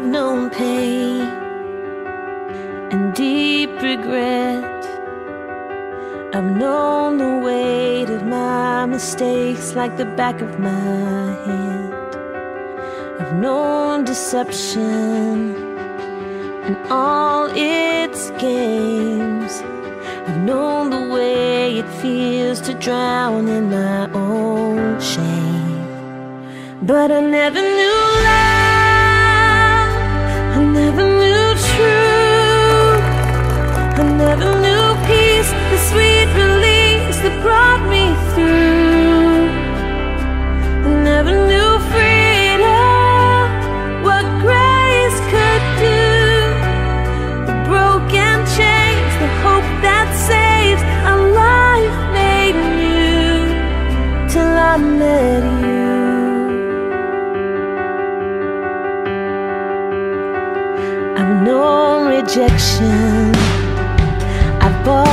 I've known pain and deep regret. I've known the weight of my mistakes like the back of my hand. I've known deception and all its games. I've known the way it feels to drown in my own shame. But I never knew love, I never knew truth, I never knew peace, the sweet release that brought me through. I never knew freedom, what grace could do, the broken chains, the hope that saves, a life made new, till I met you. I've known rejection, I've bought